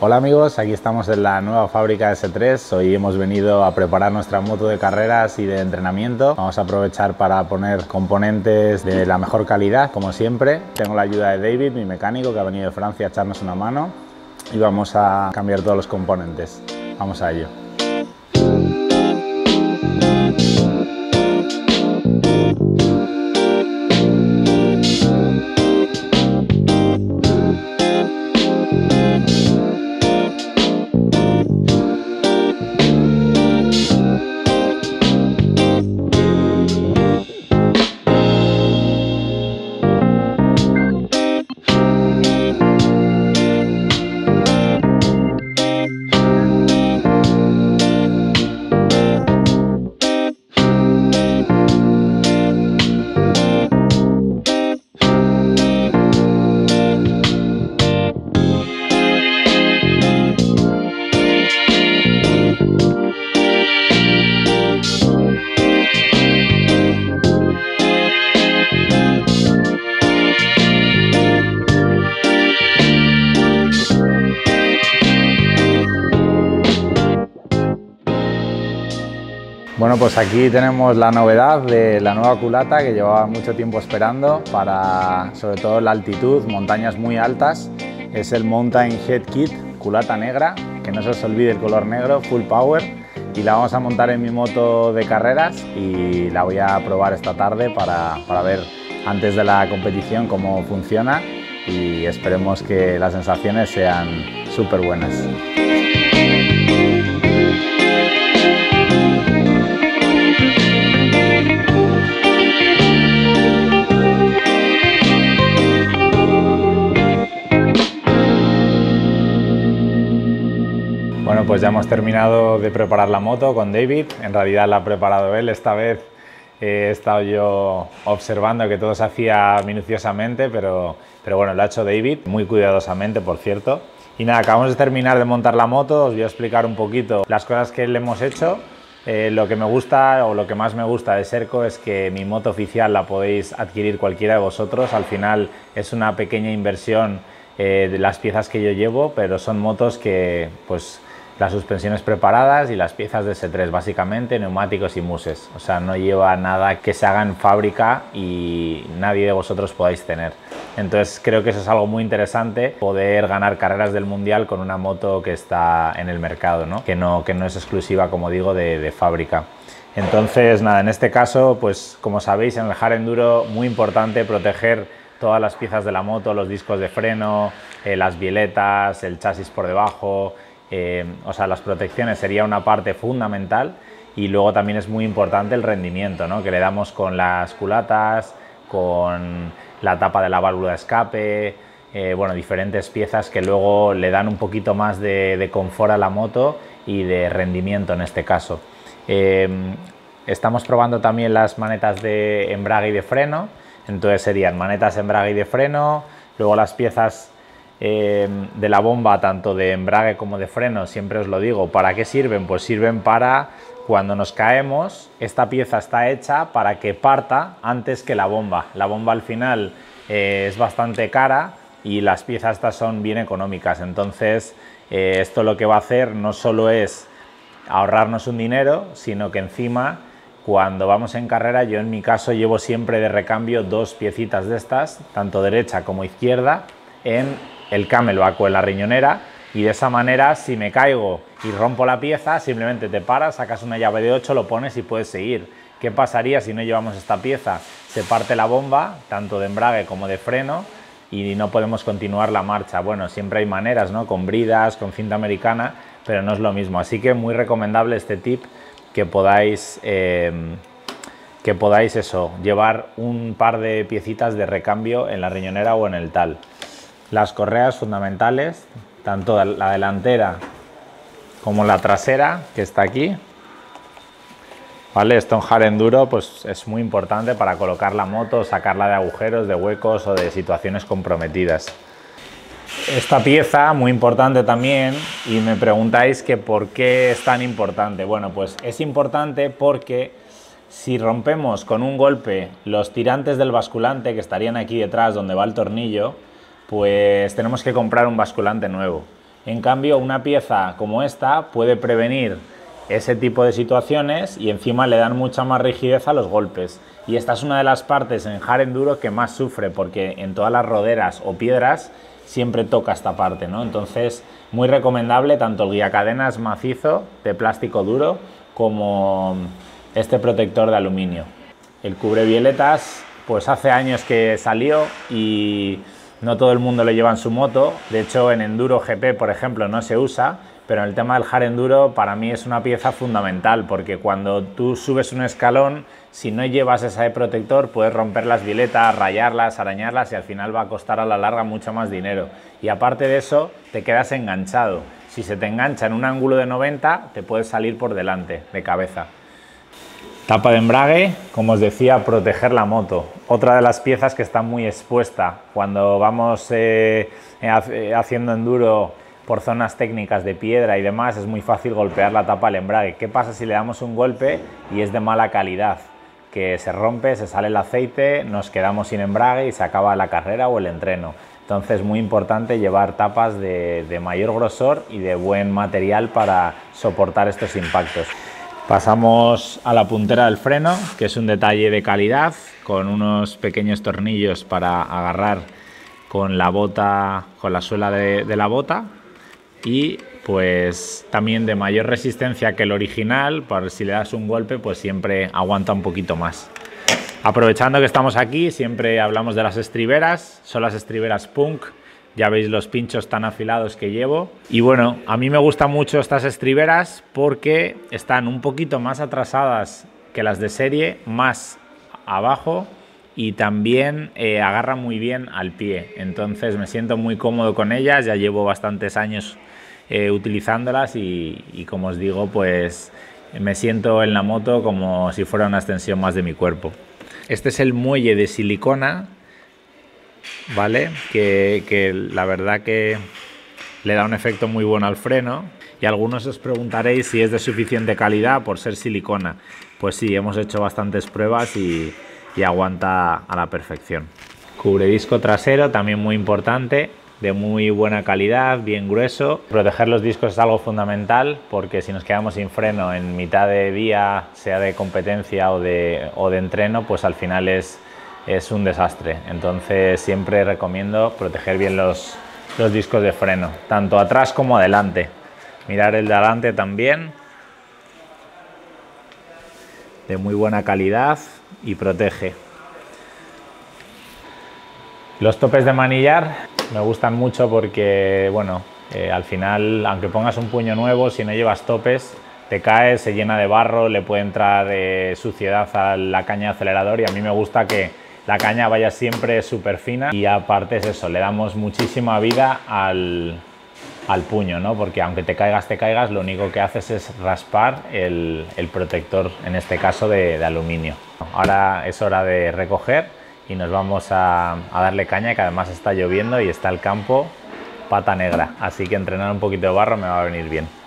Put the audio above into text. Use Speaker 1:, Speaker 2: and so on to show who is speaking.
Speaker 1: Hola amigos, aquí estamos en la nueva fábrica S3. Hoy hemos venido a preparar nuestra moto de carreras y de entrenamiento. Vamos a aprovechar para poner componentes de la mejor calidad, como siempre. Tengo la ayuda de David, mi mecánico, que ha venido de Francia a echarnos una mano. Y vamos a cambiar todos los componentes. Vamos a ello. Bueno, pues aquí tenemos la novedad de la nueva culata que llevaba mucho tiempo esperando para, sobre todo, la altitud, montañas muy altas. Es el Mountain Head Kit, culata negra, que no se os olvide el color negro, full power. Y la vamos a montar en mi moto de carreras y la voy a probar esta tarde para ver antes de la competición cómo funciona y esperemos que las sensaciones sean súper buenas. Bueno, pues ya hemos terminado de preparar la moto con David. En realidad la ha preparado él. Esta vez he estado yo observando que todo se hacía minuciosamente, pero bueno, lo ha hecho David, muy cuidadosamente, por cierto. Y nada, acabamos de terminar de montar la moto. Os voy a explicar un poquito las cosas que le hemos hecho. Lo que me gusta o lo que más me gusta de Sherco es que mi moto oficial la podéis adquirir cualquiera de vosotros. Al final es una pequeña inversión de las piezas que yo llevo, pero son motos que pues las suspensiones preparadas y las piezas de S3 básicamente, neumáticos y muses. O sea, no lleva nada que se haga en fábrica y nadie de vosotros podáis tener. Entonces creo que eso es algo muy interesante, poder ganar carreras del mundial con una moto que está en el mercado, ¿no? Que no es exclusiva, como digo, de fábrica. Entonces nada, en este caso, pues como sabéis, en el hard enduro muy importante proteger todas las piezas de la moto, los discos de freno, las bieletas, el chasis por debajo. O sea, las protecciones sería una parte fundamental y luego también es muy importante el rendimiento, ¿no? Que le damos con las culatas, con la tapa de la válvula de escape, bueno, diferentes piezas que luego le dan un poquito más de confort a la moto y de rendimiento en este caso. Estamos probando también las manetas de embrague y de freno, entonces serían manetas, embrague y de freno, luego las piezas de la bomba, tanto de embrague como de freno, siempre os lo digo. ¿Para qué sirven? Pues sirven para cuando nos caemos, esta pieza está hecha para que parta antes que la bomba. La bomba al final es bastante cara y las piezas estas son bien económicas, entonces esto lo que va a hacer no solo es ahorrarnos un dinero, sino que encima cuando vamos en carrera, yo en mi caso llevo siempre de recambio dos piecitas de estas, tanto derecha como izquierda, en el camelback o en la riñonera, y de esa manera si me caigo y rompo la pieza, simplemente te paras, sacas una llave de 8, lo pones y puedes seguir. ¿Qué pasaría si no llevamos esta pieza? Se parte la bomba, tanto de embrague como de freno, y no podemos continuar la marcha. Bueno, siempre hay maneras, ¿no? Con bridas, con cinta americana, pero no es lo mismo. Así que muy recomendable este tip, que podáis eso, llevar un par de piecitas de recambio en la riñonera o en el tal. Las correas fundamentales, tanto la delantera como la trasera, que está aquí. ¿Vale? Esto en hard enduro pues es muy importante para colocar la moto, sacarla de agujeros, de huecos o de situaciones comprometidas. Esta pieza, muy importante también, y me preguntáis que por qué es tan importante. Bueno, pues es importante porque si rompemos con un golpe los tirantes del basculante, que estarían aquí detrás donde va el tornillo, pues tenemos que comprar un basculante nuevo. En cambio, una pieza como esta puede prevenir ese tipo de situaciones y encima le dan mucha más rigidez a los golpes. Y esta es una de las partes en hard enduro que más sufre, porque en todas las roderas o piedras siempre toca esta parte, ¿no? Entonces, muy recomendable tanto el guiacadenas macizo de plástico duro como este protector de aluminio. El cubrevioletas, pues hace años que salió y no todo el mundo lo lleva en su moto. De hecho, en Enduro GP, por ejemplo, no se usa, pero en el tema del hard enduro para mí es una pieza fundamental, porque cuando tú subes un escalón, si no llevas ese protector puedes romper las violetas, rayarlas, arañarlas y al final va a costar a la larga mucho más dinero. Y aparte de eso, te quedas enganchado. Si se te engancha en un ángulo de 90, te puedes salir por delante, de cabeza. Tapa de embrague, como os decía, proteger la moto. Otra de las piezas que está muy expuesta cuando vamos haciendo enduro por zonas técnicas de piedra y demás, es muy fácil golpear la tapa del embrague. ¿Qué pasa si le damos un golpe y es de mala calidad? Que se rompe, se sale el aceite, nos quedamos sin embrague y se acaba la carrera o el entreno. Entonces es muy importante llevar tapas de mayor grosor y de buen material para soportar estos impactos. Pasamos a la puntera del freno, que es un detalle de calidad, con unos pequeños tornillos para agarrar con la bota, con la suela de la bota, y pues también de mayor resistencia que el original, para si le das un golpe pues siempre aguanta un poquito más. Aprovechando que estamos aquí, siempre hablamos de las estriberas. Son las estriberas Punk. Ya veis los pinchos tan afilados que llevo. Y bueno, a mí me gustan mucho estas estriberas porque están un poquito más atrasadas que las de serie, más abajo, y también agarran muy bien al pie. Entonces me siento muy cómodo con ellas. Ya llevo bastantes años utilizándolas y como os digo, pues me siento en la moto como si fuera una extensión más de mi cuerpo. Este es el muelle de silicona, ¿vale? Que la verdad que le da un efecto muy bueno al freno. Y algunos os preguntaréis si es de suficiente calidad por ser silicona. Pues sí, hemos hecho bastantes pruebas y aguanta a la perfección. Cubredisco trasero, también muy importante, de muy buena calidad, bien grueso. Proteger los discos es algo fundamental, porque si nos quedamos sin freno en mitad de día, sea de competencia o de entreno, pues al final es un desastre. Entonces siempre recomiendo proteger bien los discos de freno, tanto atrás como adelante. Mirar el de adelante también, de muy buena calidad y protege. Los topes de manillar me gustan mucho porque, bueno, al final, aunque pongas un puño nuevo, si no llevas topes, te caes, se llena de barro, le puede entrar suciedad a la caña de acelerador, y a mí me gusta que la caña vaya siempre súper fina. Y aparte es eso, le damos muchísima vida al puño, ¿no? Porque aunque te caigas, lo único que haces es raspar el protector, en este caso de aluminio. Ahora es hora de recoger y nos vamos a darle caña, que además está lloviendo y está el campo pata negra, así que entrenar un poquito de barro me va a venir bien.